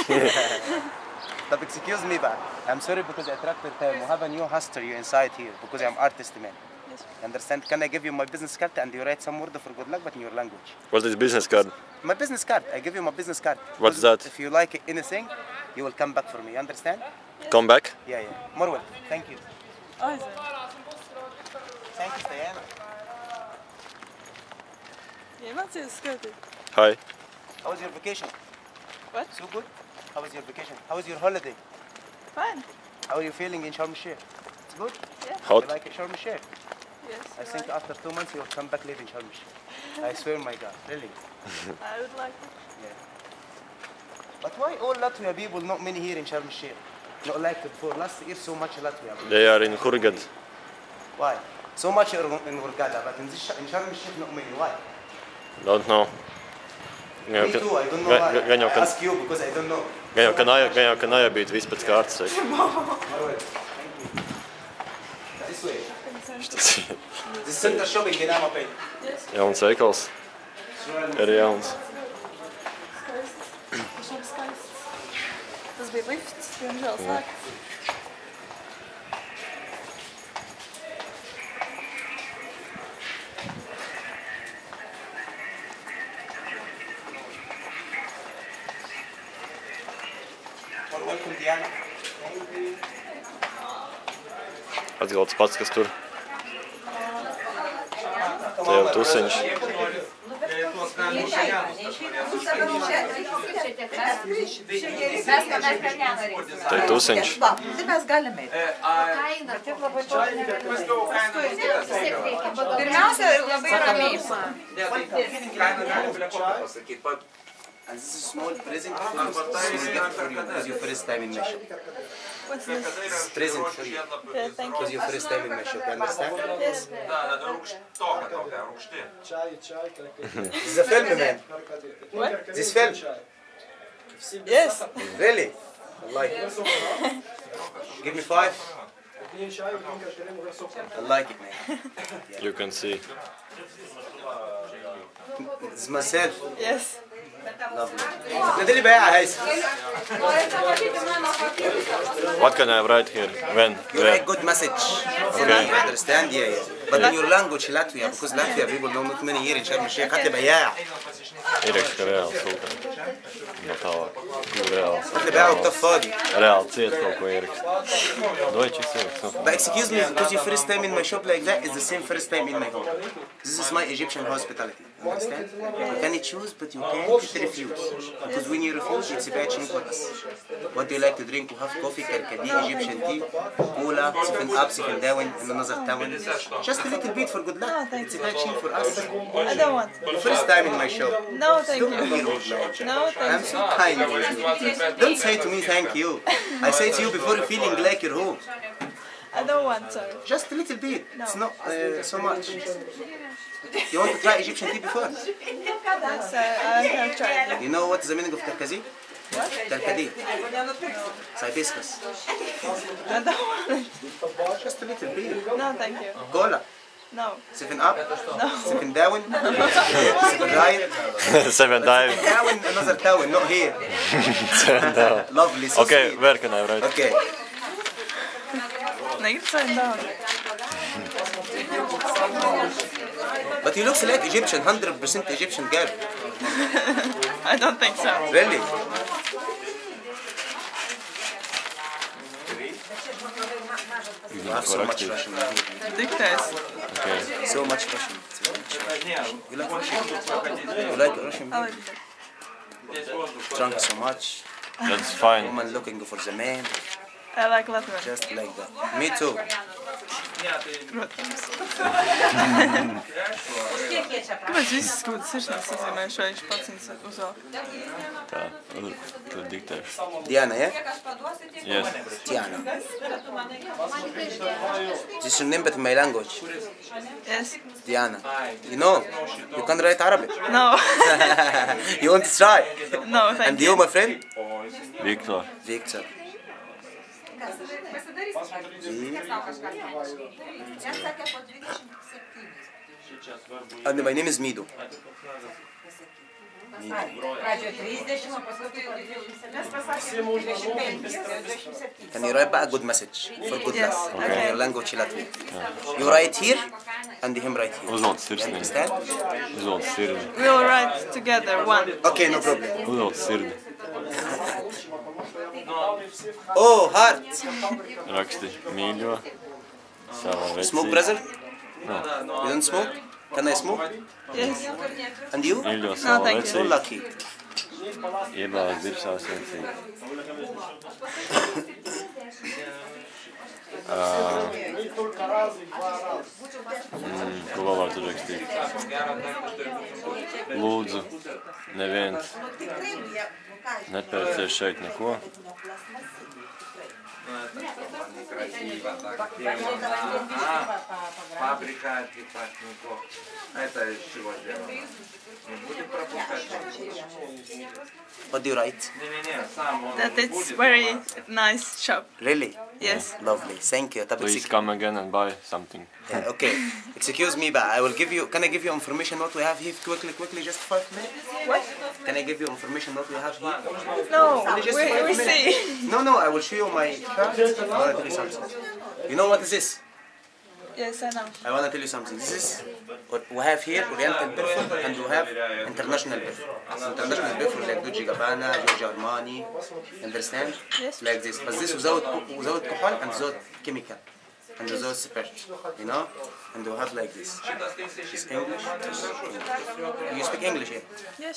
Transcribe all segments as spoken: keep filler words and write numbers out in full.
طب excuse me بقى. I'm sorry because I attracted time. We have a new history inside here because I'm artist man. Yes. Understand? Can I give you my business card and you write some word for good luck but in your language? What is business card? My business card. I give you my business card. What's Because that? If you like anything, you will come back for me. You understand? Come back. Yeah, yeah. More welcome. Thank you. Oh, is it? Thank you, Diana. Iemācies skaitīt. Hi. How was your vacation? What? So good? How was your vacation? How was your holiday? Fine. How are you feeling in Sharm el-Sheikh? It's good? Yeah. Hot. You like it, Sharm el-Sheikh? Yes. I think like after two months you will come back live in Sharm el-Sheikh. I swear, my God, really. I would like it. Yeah. But why all Latvia people, not many here in Sharm el-Sheikh? Not like before. Last year so much Latvia. They are in Hurghada. Why? So much in Hurghada, but in, this, in Sharm el-Sheikh not many. Why? Don't know. Me too, I don't know why. Gan jau, I ka, ask you because I don't know. gan jau, ka nāja, gan jau, ka najabīt viss pēc kārtas. This way. Šis This center shopping in Amapay. Yes. jauns veikals. Ir jauns. Skaists. Tiešām skaists. Tas bija lifts, diemžēl slēgts. Well, welcome, Diana. Atgalds pats, kas tur. Te jau tusiņš. Te ir tusiņš. Te mēs galim eit. Pirmiausia, labai ramība. And this is a small present for you. This is a gift for you because your first time in my shop. What's this? This is present for you Yeah, thank because you. your first time in my shop. You understand? Yes. This is a film, man. What? This film. Yes. Really? I like it. Give me five. I like it, man. You can see. This is myself. Yes. Lovely. نادري بقى يا هيثم. What can I write here? When? You write good message. Okay. You understand? Yeah, yeah. But in your language, Latvia, because Latvia people know not many here in Sharm el-Sheikh. هات لي بياع. Ierakst, ka reāli sūta. No tālāk. Kur reāli. هات لي بياع وكتاب فاضي. Reāli ciet kaut ko ierakst. Deutsch ierakst. But excuse me, because your first time in my shop like that is the same first time in my home. This is my Egyptian hospitality. Understand? You can choose, but you can't refuse. Because when you refuse, it's a bad thing for us. What do you like to drink? We have coffee, karkadi, Egyptian tea, cola, sipping up, sipping down in another town. Just a little bit for good luck. No, thank It's a bad thing for us. I don't want. First time in my shop. No, thank Don't be you. rude, man. No, I'm thank so you. kind with you. Don't say to me thank you. I say to you before feeling like you're home. I don't want, sorry. Just a little bit. No. It's not uh, so much. You want to try Egyptian tea before? Yes, I, I have tried it. You know what is the meaning of tarkazi? What? Tarkadi. It's hibiscus. I don't want it. Just a little bit. No, thank you. Cola. No. Seven up. No. Seven down. Seven right. Seven dive. Down another town, not here. Seven down. Lovely. So Okay, sweet. where can I write? Okay. Negribu saying down. But you look like Egyptian, one hundred percent Egyptian girl. I don't think so. Really? You have so much Russian. Dictates. Okay. So much Russian. So much Russian. You like Russian? You like Russian? I like it. Drunk so much. That's fine. Woman looking for the man. I like Latvian. Just like that. Me too. Protams. Kāpēc visas skūtas sirsnības izzīmējuši, vai viņš pats viņas uzvēl? Tā, tad diktēšu. Diana, yeah? Yes. Diana. This is your name but in my language. Yes. Diana. You know, you can write Arabic. No. You want to try? No, thank And you. you, my friend? Viktor. Victor. And my name is Mido. Pradžioje trisdešimt, o paskui dvidešimt septyni. Mes pasakėme dvidešimt penki, dvidešimt septyni. Can you write بقى good message for good Yes, luck in okay. your language Latvian? You write here and him write here. Uzvelc You sirsnī. understand? Uzvelc sirdi. We'll write together one. Okay, no problem. Uzvelc sirdi. Oh, heart. Raksti mīļo. Savā Smoke, vecī. brother? No. You don't smoke? Can I smoke? Yes. And you? Mīļo No, savā thank So vecī. lucky. Iebāz dirsās vecī. Mm, ko vēl var tur rakstīt? Lūdzu, neviens nepērcies šeit neko. Фабрика антипатников. Это из чего сделано? Не будем пропускать? What do you write? Не-не-не, сам он That it's будет very снимать. nice shop. Really? Yes. Lovely. Thank you. طب Please excuse- come again and buy something. Yeah, okay. Excuse me, but I will give you. Can I give you information what we have here quickly, quickly, just five minutes? What? Can I give you information what we have here? No, Just we, five we minutes. see. No, no. I will show you my card. I want to tell you something. You know what is this? Yes, I know. I want to tell you something. This is what we have here, Oriental perfume, and we have international perfume. International perfume like Dolce Gabbana, Giorgio Armani, understand? Yes. Like this. But this without without alcohol and without chemical and without spirit, you know? And we have like this. It's English. You speak English here? Yes.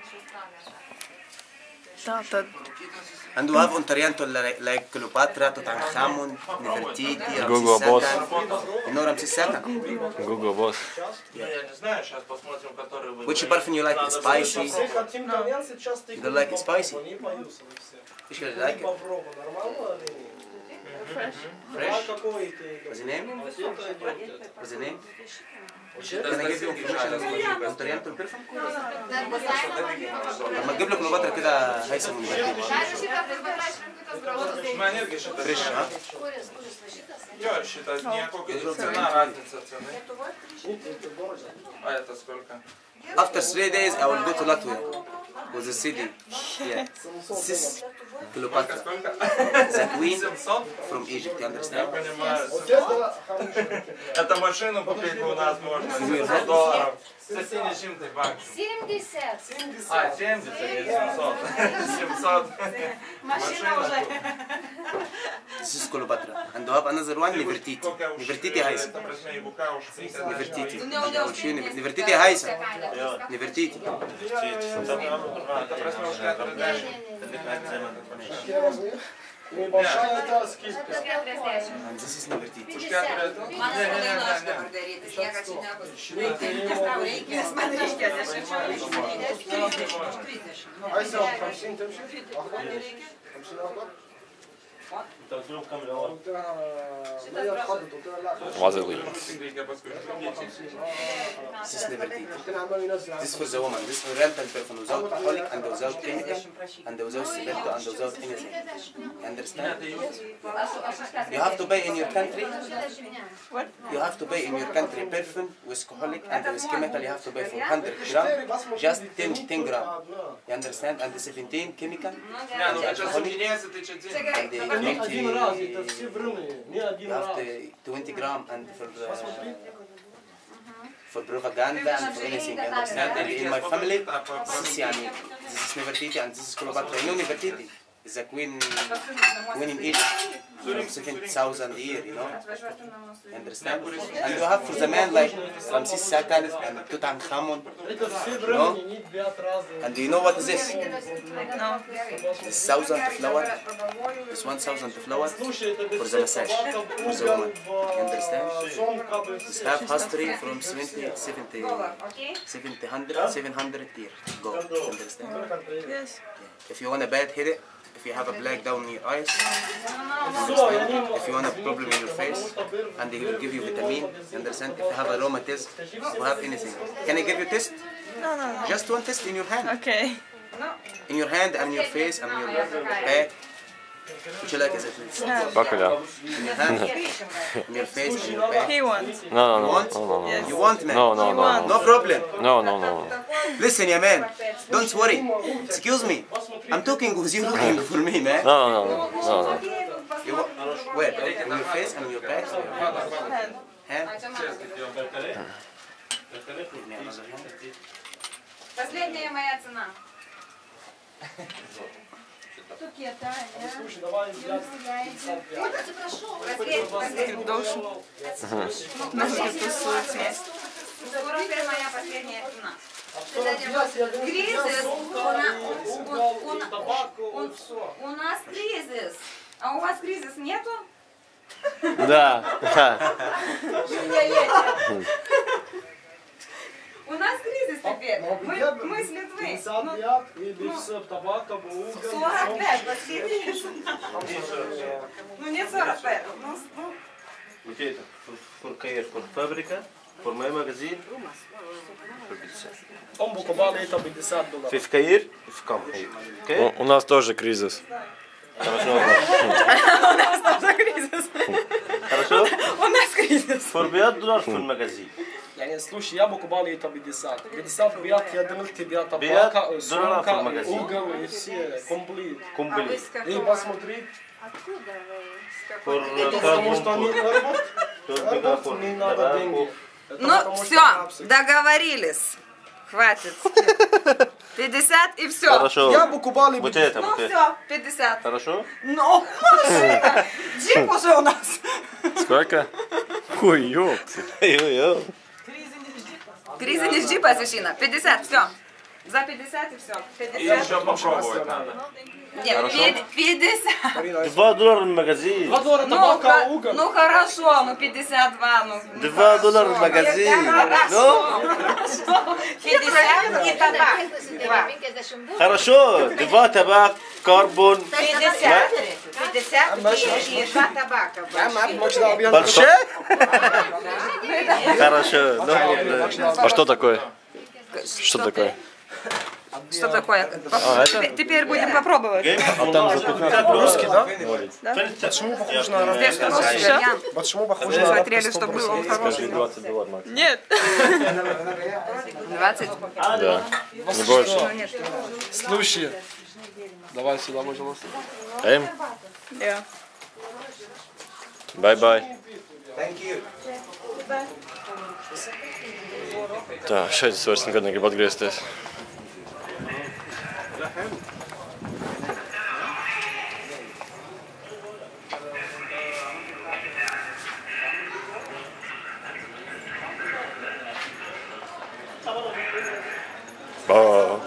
Tātad, And we have Ontoriento like, like Cleopatra, Tutankhamun, Nefertiti, Google Ramses boss. Second. You know Ramses Second? Google boss. Я не знаю, сейчас посмотрим, который вы... Which perfume you like? Spicy? You don't like it spicy? Which you like it? Fresh? What's the name? What's the name? Can I give you information on Ontoriento perfume? لما تجيب لك كليوباترا كده هيثم ونباتي. Манерки что-то... Fresh, huh? Я считаю, никакой цена, разница цены. А это сколько? After three days, I will go to Latvia with the city. Yeah. This is Cleopatra, Сколько? the queen семьсот? from Egypt. You Я understand? понимаю. Это машину купить у нас можно семьсот долларов. За семьдесят баксов. семьдесят. А, семьдесят или семьсот? семьсот. Машина уже. This is Cleopatra, and we have another one, Nefertiti. Nefertiti هيثم. Это прочнее бука уж. Nefertiti. I will show you Nefer- Nefertiti هيثم. Nefertiti. Это прочнее уж как продаж. And this is Nefertiti. Man atrodo, aš dabar daryti. Niekas čia nebus. Reikia, tau reikia. Nes man reikia Vazelīns. This is Nefertiti. This is for the woman. This is Oriental perfume without alcoholic and without chemical and without cemento and without anything. You understand? You have to buy in your country. what? You have to buy in your country perfume with alcoholic and with chemical. You have to buy for one hundred gram, just ten, ten gram. You understand? And the seventeen chemical Не, ну это сейчас единица, ты че делаешь? and the twenty. You have the twenty gram and for the, for propaganda and for anything. You understand? And in my family, this is yani, this is Nefertiti and this is Cleopatra. You know Nefertiti is a queen, queen in Egypt from seven thousand year. You know. You understand? And you have for the man like Ramses Second and Tutankhamun. You know? And do you know what is this? No. This thousand flower. This one thousand flower for the massage for the woman. You understand? This have history from seventy, seventy, seventy, hundred, seven hundred years ago. You understand? Yes. If you want a bad headache, if you have a black down in your eyes, understand? If you want a problem in your face, and they will give you vitamin, understand? If you have a rheumatism, you have anything. Can I give you test? No, no, no. Just one test in your hand. Okay. In your hand and your face and your back. Would you like as a please? Bakaļā. In your hand, in your face, in your back. He wants. No, no, no, Want? no, no, no. You want, man? No, no, no, No problem. no, no, no. Listen, yeah, man. Don't worry. Excuse me. I'm talking with you looking for me, man. No, no, no, no, no. You wa- Where? In your face and in your back? Hand. Hand? Последняя моя цена. Последняя. Довше. Ноги тусуються. Скоро теперь моя последняя цена. Кризис. У на- у- у- у- У нас кризис. А у вас кризис нету? Да. У нас кризис теперь. Мы, мы с Литвы. Ну, сорок пять, последняя цена. Ну не сорок пять. Ну, ну, Okay, for Kair, for Fabrica, for my magazine. Он буквально это пятьдесят долларов. في Kair, في Kam here. Okay? У, у нас тоже кризис. Хорошо. У нас тоже кризис. Хорошо? У нас кризис. For пять долларов في المagazine. يعني слушай, я буквально это пятьдесят. пятьдесят бьет, я думал, тебя пятьдесят табака, долларов сумка, в магазине. угол и все, комплит. Кумбли. И посмотри, For потому что они работают, For работают, не надо деньги. Это ну потому что все, рабсы. договорились. Хватит. пятьдесят и все. Хорошо. Я буквально Вот это, Ну вот это. все, пятьдесят. Хорошо? Ну, машина. Джип уже у нас. Сколько? Ой, ёпты. Йо-йо. Криза не с джипа, свящина. пятьдесят, все. За пятьдесят и все. И пятьдесят. еще попробовать надо. Нет, пи- пятьдесят. Два доллара в магазин. Два доллара Ну, табака, ха- угол. ну хорошо, ну пятьдесят два, ну. ну, Два хорошо. доллара в магазин. Ну, пятьдесят и табак. Два. хорошо. Два табак, карбон. пятьдесят. пятьдесят и два табака. Большой? Хорошо. Ну, А что такое? Что такое? Что такое? А, это? Теперь- Теперь будем попробовать. А там за пятнадцать Русский, да? Почему похож на Здесь хороший вариант. Почему похож на Смотрели, что был он Скажи хороший. двадцать долларов, Макс. Нет. двадцать. Да. Не больше. Слушай, давай сюда, пожалуйста. Эм, Я. bye-bye. Thank you. Tā, šeit es vairs nekad negribu atgriezties. Oh.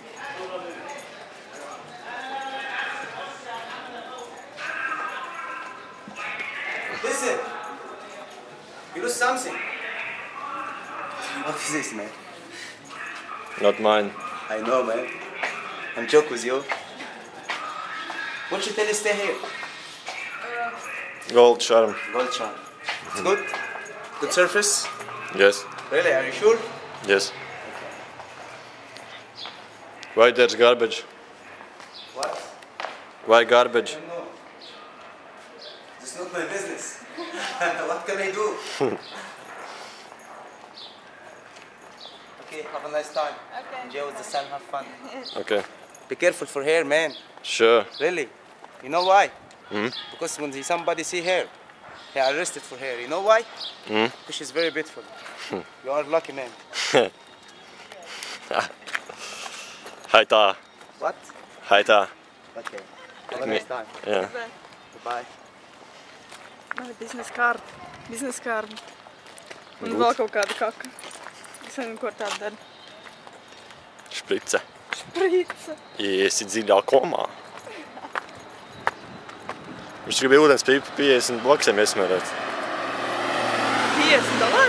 Listen. You lose something. What is this, man? Not mine. I know, man. I'm joking with you. What you tell you stay here? Gold charm. Gold charm. It's good? Good surface? Yes. Really, are you sure? Yes. Why there's garbage? What? Why garbage? No. It's not my business. What can I do? Okay, have a nice time. Okay. Enjoy with the sun, have fun. Okay. Be careful for hair, man. Sure. Really. You know why? Hmm? Because when somebody see hair, they are arrested for hair. You know why? Hmm? Because she's very beautiful. You are lucky, man. Haitā. What? Haitā. Okay. Have a nice time. Jā. Bye. Man ir biznesa kārta. Biznesa kārta. Un vēl kaut kāda kaka. Es nezinu, ko tā dara. Šprice. Šprica. Iesi dziļā komā. Viņš gribēja ūdens piecdesmit bloksiem iesmērēt. piecdesmit dolāri?